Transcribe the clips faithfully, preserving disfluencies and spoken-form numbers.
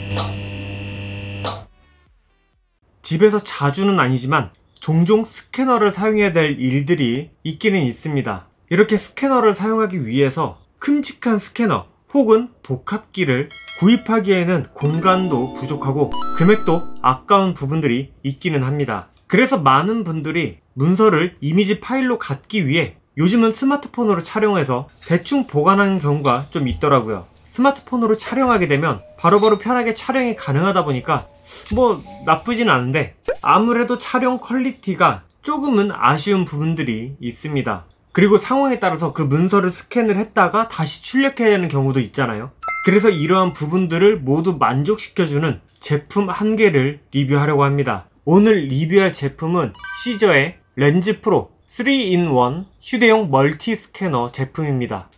집에서 자주는 아니지만 종종 스캐너를 사용해야 될 일들이 있기는 있습니다. 이렇게 스캐너를 사용하기 위해서 큼직한 스캐너 혹은 복합기를 구입하기에는 공간도 부족하고 금액도 아까운 부분들이 있기는 합니다. 그래서 많은 분들이 문서를 이미지 파일로 갖기 위해 요즘은 스마트폰으로 촬영해서 대충 보관하는 경우가 좀 있더라고요. 스마트폰으로 촬영하게 되면 바로바로 편하게 촬영이 가능하다 보니까 뭐 나쁘진 않은데 아무래도 촬영 퀄리티가 조금은 아쉬운 부분들이 있습니다. 그리고 상황에 따라서 그 문서를 스캔을 했다가 다시 출력해야 되는 경우도 있잖아요. 그래서 이러한 부분들을 모두 만족시켜주는 제품 한 개를 리뷰하려고 합니다. 오늘 리뷰할 제품은 시저의 렌즈 프로 쓰리 인 원 휴대용 멀티 스캐너 제품입니다.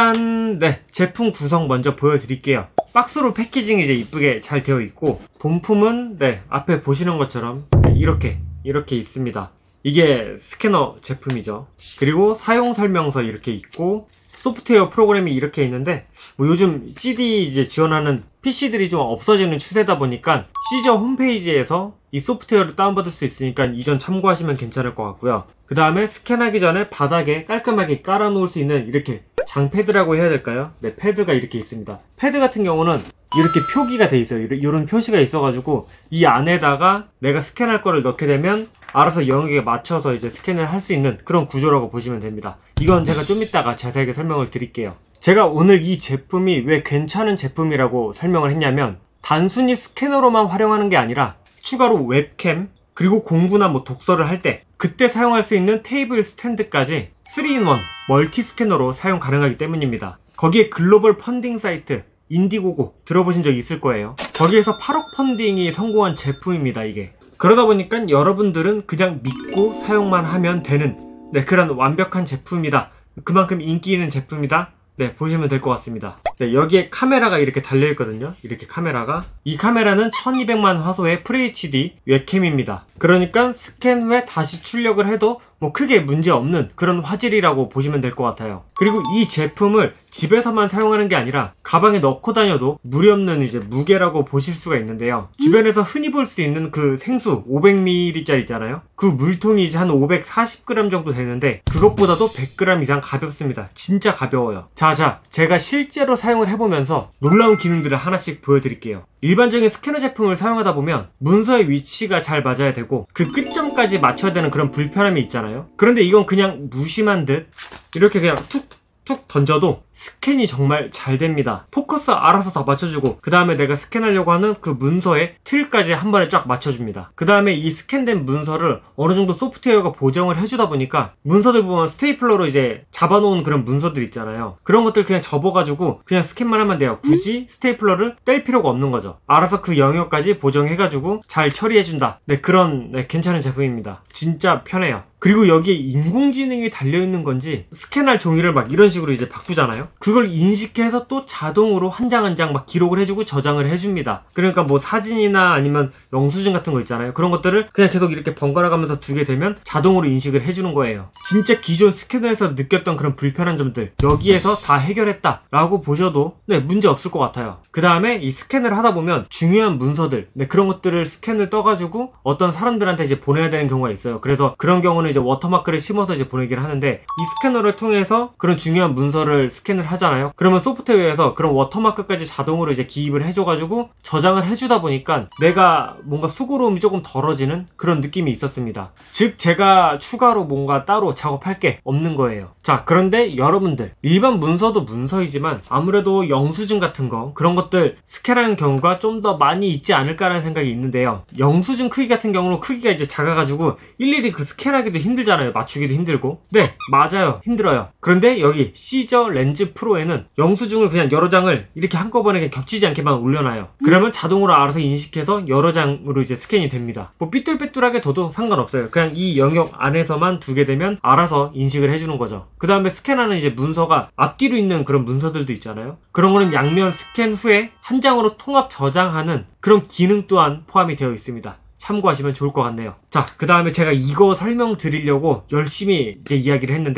일단 네 제품 구성 먼저 보여드릴게요. 박스로 패키징이 이제 이쁘게 잘 되어 있고 본품은 네 앞에 보시는 것처럼 이렇게 이렇게 있습니다. 이게 스캐너 제품이죠. 그리고 사용 설명서 이렇게 있고 소프트웨어 프로그램이 이렇게 있는데 뭐 요즘 씨디 이제 지원하는 피씨들이 좀 없어지는 추세다 보니까 시저 홈페이지에서 이 소프트웨어를 다운받을 수 있으니까 이전 참고하시면 괜찮을 것 같고요. 그 다음에 스캔하기 전에 바닥에 깔끔하게 깔아 놓을 수 있는 이렇게 장패드라고 해야 될까요? 네, 패드가 이렇게 있습니다. 패드 같은 경우는 이렇게 표기가 돼 있어요. 이런 표시가 있어가지고 이 안에다가 내가 스캔할 거를 넣게 되면 알아서 영역에 맞춰서 이제 스캔을 할 수 있는 그런 구조라고 보시면 됩니다. 이건 제가 좀 이따가 자세하게 설명을 드릴게요. 제가 오늘 이 제품이 왜 괜찮은 제품이라고 설명을 했냐면 단순히 스캐너로만 활용하는 게 아니라 추가로 웹캠 그리고 공부나 뭐 독서를 할 때 그때 사용할 수 있는 테이블 스탠드까지 쓰리 인 원 멀티 스캐너로 사용 가능하기 때문입니다. 거기에 글로벌 펀딩 사이트 인디고고 들어보신 적 있을 거예요. 거기에서 팔억 펀딩이 성공한 제품입니다. 이게 그러다 보니까 여러분들은 그냥 믿고 사용만 하면 되는 네 그런 완벽한 제품이다. 그만큼 인기 있는 제품이다. 네 보시면 될 것 같습니다. 네, 여기에 카메라가 이렇게 달려있거든요. 이렇게 카메라가 이 카메라는 천이백만 화소의 프리에이치디 웹캠입니다. 그러니까 스캔 후에 다시 출력을 해도 뭐 크게 문제 없는 그런 화질이라고 보시면 될 것 같아요. 그리고 이 제품을 집에서만 사용하는 게 아니라 가방에 넣고 다녀도 무리 없는 이제 무게라고 보실 수가 있는데요. 주변에서 흔히 볼 수 있는 그 생수 오백 밀리리터 짜리 있잖아요. 그 물통이 이제 한 오백사십 그램 정도 되는데 그것보다도 백 그램 이상 가볍습니다. 진짜 가벼워요. 자자 제가 실제로 사용을 해보면서 놀라운 기능들을 하나씩 보여드릴게요. 일반적인 스캐너 제품을 사용하다 보면 문서의 위치가 잘 맞아야 되고 그 끝점까지 맞춰야 되는 그런 불편함이 있잖아요. 그런데 이건 그냥 무심한 듯 이렇게 그냥 툭툭 던져도 스캔이 정말 잘 됩니다. 포커스 알아서 다 맞춰주고 그 다음에 내가 스캔하려고 하는 그 문서의 틀까지 한 번에 쫙 맞춰줍니다. 그 다음에 이 스캔된 문서를 어느 정도 소프트웨어가 보정을 해주다 보니까 문서들 보면 스테이플러로 이제 잡아놓은 그런 문서들 있잖아요. 그런 것들 그냥 접어가지고 그냥 스캔만 하면 돼요. 굳이 스테이플러를 뗄 필요가 없는 거죠. 알아서 그 영역까지 보정해가지고 잘 처리해준다. 네 그런 네, 괜찮은 제품입니다. 진짜 편해요. 그리고 여기에 인공지능이 달려있는 건지 스캔할 종이를 막 이런 식으로 이제 바꾸잖아요. 그걸 인식해서 또 자동으로 한 장 한 장 막 기록을 해주고 저장을 해줍니다. 그러니까 뭐 사진이나 아니면 영수증 같은 거 있잖아요. 그런 것들을 그냥 계속 이렇게 번갈아 가면서 두게 되면 자동으로 인식을 해주는 거예요. 진짜 기존 스캐너에서 느꼈던 그런 불편한 점들 여기에서 다 해결했다 라고 보셔도 네 문제 없을 것 같아요. 그 다음에 이 스캔을 하다 보면 중요한 문서들 네 그런 것들을 스캔을 떠가지고 어떤 사람들한테 이제 보내야 되는 경우가 있어요. 그래서 그런 경우는 이제 워터마크를 심어서 이제 보내기를 하는데 이 스캐너를 통해서 그런 중요한 문서를 스캔을 하잖아요. 그러면 소프트웨어에서 그런 워터마크까지 자동으로 이제 기입을 해줘가지고 저장을 해주다 보니까 내가 뭔가 수고로움이 조금 덜어지는 그런 느낌이 있었습니다. 즉 제가 추가로 뭔가 따로 작업할 게 없는 거예요. 자 그런데 여러분들 일반 문서도 문서이지만 아무래도 영수증 같은 거 그런 것들 스캔하는 경우가 좀 더 많이 있지 않을까라는 생각이 있는데요. 영수증 크기 같은 경우는 크기가 이제 작아가지고 일일이 그 스캔하기도 힘들잖아요. 맞추기도 힘들고. 네 맞아요 힘들어요. 그런데 여기 시저 렌즈 프로에는 영수증을 그냥 여러 장을 이렇게 한꺼번에 그냥 겹치지 않게만 올려놔요. 그러면 자동으로 알아서 인식해서 여러 장으로 이제 스캔이 됩니다. 뭐 삐뚤빼뚤하게 둬도 상관없어요. 그냥 이 영역 안에서만 두게 되면 알아서 인식을 해주는 거죠. 그 다음에 스캔하는 이제 문서가 앞뒤로 있는 그런 문서들도 있잖아요. 그런 거는 양면 스캔 후에 한 장으로 통합 저장하는 그런 기능 또한 포함이 되어 있습니다. 참고하시면 좋을 것 같네요. 자, 그 다음에 제가 이거 설명드리려고 열심히 이제 이야기를 했는데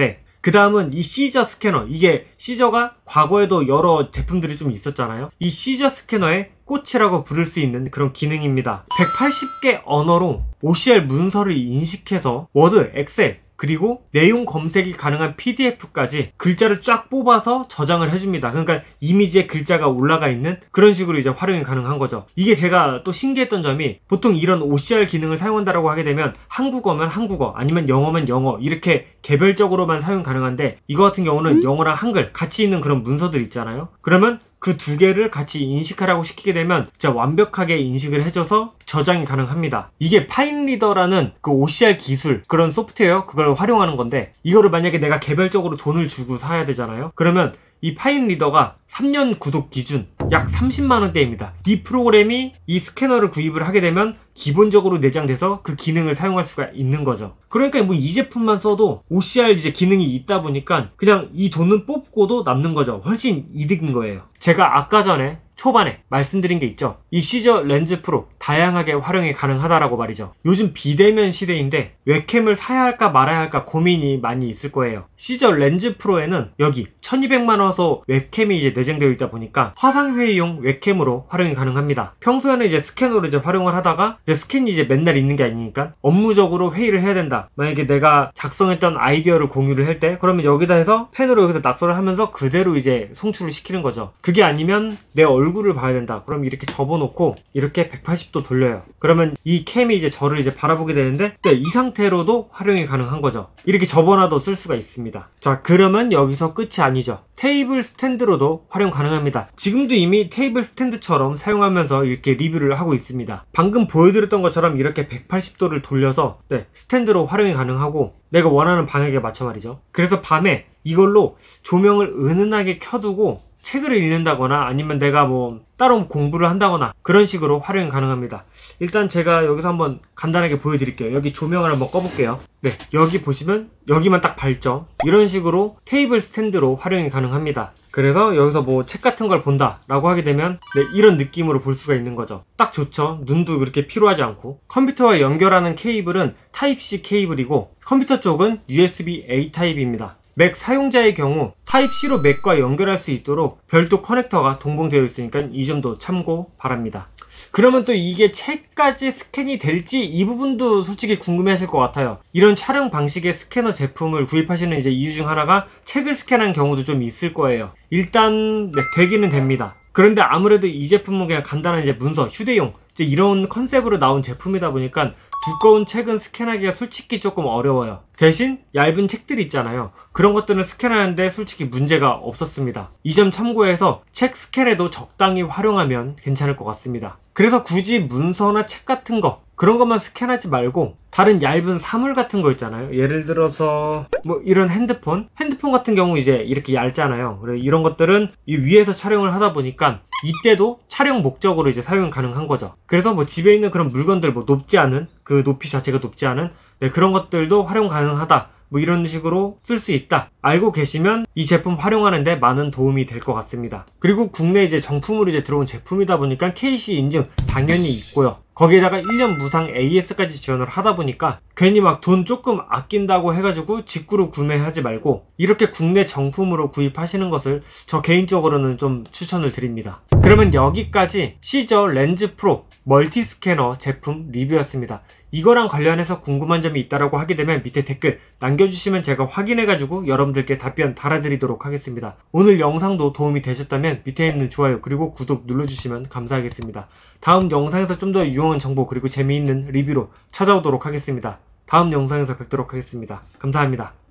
그 다음은 이 시저 스캐너. 이게 시저가 과거에도 여러 제품들이 좀 있었잖아요. 이 시저 스캐너의 꽃이라고 부를 수 있는 그런 기능입니다. 백팔십 개 언어로 오씨알 문서를 인식해서 워드, 엑셀, 그리고 내용 검색이 가능한 피디에프까지 글자를 쫙 뽑아서 저장을 해줍니다. 그러니까 이미지에 글자가 올라가 있는 그런 식으로 이제 활용이 가능한 거죠. 이게 제가 또 신기했던 점이 보통 이런 오씨알 기능을 사용한다라고 하게 되면 한국어면 한국어 아니면 영어면 영어 이렇게 개별적으로만 사용 가능한데 이거 같은 경우는 영어랑 한글 같이 있는 그런 문서들 있잖아요. 그러면 그 두 개를 같이 인식하라고 시키게 되면 진짜 완벽하게 인식을 해줘서 저장이 가능합니다. 이게 파인리더라는 그 오씨알 기술 그런 소프트웨어 그걸 활용하는 건데 이거를 만약에 내가 개별적으로 돈을 주고 사야 되잖아요. 그러면 이 파인리더가 삼 년 구독 기준 약 삼십만 원대입니다. 이 프로그램이 이 스캐너를 구입을 하게 되면 기본적으로 내장돼서 그 기능을 사용할 수가 있는 거죠. 그러니까 뭐 이 제품만 써도 오씨알 이제 기능이 있다 보니까 그냥 이 돈은 뽑고도 남는 거죠. 훨씬 이득인 거예요. 제가 아까 전에 초반에 말씀드린 게 있죠. 이 시저 렌즈 프로 다양하게 활용이 가능하다라고 말이죠. 요즘 비대면 시대인데 웹캠을 사야 할까 말아야 할까 고민이 많이 있을 거예요. 시저 렌즈 프로에는 여기 천이백만 화소 웹캠이 이제 내장되어 있다 보니까 화상회의용 웹캠으로 활용이 가능합니다. 평소에는 이제 스캐너로 이제 활용을 하다가 이제 스캔이 이제 맨날 있는 게 아니니까 업무적으로 회의를 해야 된다. 만약에 내가 작성했던 아이디어를 공유를 할 때 그러면 여기다 해서 펜으로 여기서 낙서를 하면서 그대로 이제 송출을 시키는 거죠. 그게 아니면 내 얼굴을 봐야 된다. 그럼 이렇게 접어놓고 이렇게 백팔십 도 돌려요. 그러면 이 캠이 이제 저를 이제 바라보게 되는데 네, 이 상태로도 활용이 가능한 거죠. 이렇게 접어놔도 쓸 수가 있습니다. 자, 그러면 여기서 끝이 아니죠. 테이블 스탠드로도 활용 가능합니다. 지금도 이미 테이블 스탠드처럼 사용하면서 이렇게 리뷰를 하고 있습니다. 방금 보여드렸던 것처럼 이렇게 백팔십 도를 돌려서 네, 스탠드로 활용이 가능하고 내가 원하는 방향에 맞춰 말이죠. 그래서 밤에 이걸로 조명을 은은하게 켜두고 책을 읽는다거나 아니면 내가 뭐 따로 공부를 한다거나 그런 식으로 활용이 가능합니다. 일단 제가 여기서 한번 간단하게 보여드릴게요. 여기 조명을 한번 꺼볼게요. 네, 여기 보시면 여기만 딱 밝죠. 이런 식으로 테이블 스탠드로 활용이 가능합니다. 그래서 여기서 뭐 책 같은 걸 본다 라고 하게 되면 네, 이런 느낌으로 볼 수가 있는 거죠. 딱 좋죠. 눈도 그렇게 피로하지 않고. 컴퓨터와 연결하는 케이블은 타입C 케이블이고 컴퓨터 쪽은 유에스비 에이 타입입니다. 맥 사용자의 경우 타입C로 맥과 연결할 수 있도록 별도 커넥터가 동봉되어 있으니까 이 점도 참고 바랍니다. 그러면 또 이게 책까지 스캔이 될지 이 부분도 솔직히 궁금해 하실 것 같아요. 이런 촬영 방식의 스캐너 제품을 구입하시는 이제 이유 중 하나가 책을 스캔한 경우도 좀 있을 거예요. 일단 네, 되기는 됩니다. 그런데 아무래도 이 제품은 그냥 간단한 이제 문서, 휴대용 이제 이런 컨셉으로 나온 제품이다 보니까 두꺼운 책은 스캔하기가 솔직히 조금 어려워요. 대신 얇은 책들이 있잖아요. 그런 것들은 스캔하는데 솔직히 문제가 없었습니다. 이 점 참고해서 책 스캔에도 적당히 활용하면 괜찮을 것 같습니다. 그래서 굳이 문서나 책 같은 거 그런 것만 스캔하지 말고 다른 얇은 사물 같은 거 있잖아요. 예를 들어서 뭐 이런 핸드폰 핸드폰 같은 경우 이제 이렇게 얇잖아요. 그래서 이런 것들은 이 위에서 촬영을 하다 보니까 이때도 촬영 목적으로 이제 사용 가능한 거죠. 그래서 뭐 집에 있는 그런 물건들 뭐 높지 않은 그 높이 자체가 높지 않은 네, 그런 것들도 활용 가능하다. 뭐 이런 식으로 쓸 수 있다 알고 계시면 이 제품 활용하는데 많은 도움이 될 것 같습니다. 그리고 국내 이제 정품으로 이제 들어온 제품이다 보니까 케이씨 인증 당연히 있고요. 거기에다가 일 년 무상 에이에스까지 지원을 하다 보니까 괜히 막 돈 조금 아낀다고 해가지고 직구로 구매하지 말고 이렇게 국내 정품으로 구입하시는 것을 저 개인적으로는 좀 추천을 드립니다. 그러면 여기까지 시저 렌즈 프로 멀티 스캐너 제품 리뷰였습니다. 이거랑 관련해서 궁금한 점이 있다라고 하게 되면 밑에 댓글 남겨주시면 제가 확인해가지고 여러분들께 답변 달아드리도록 하겠습니다. 오늘 영상도 도움이 되셨다면 밑에 있는 좋아요 그리고 구독 눌러주시면 감사하겠습니다. 다음 영상에서 좀 더 유용한 정보 그리고 재미있는 리뷰로 찾아오도록 하겠습니다. 다음 영상에서 뵙도록 하겠습니다. 감사합니다.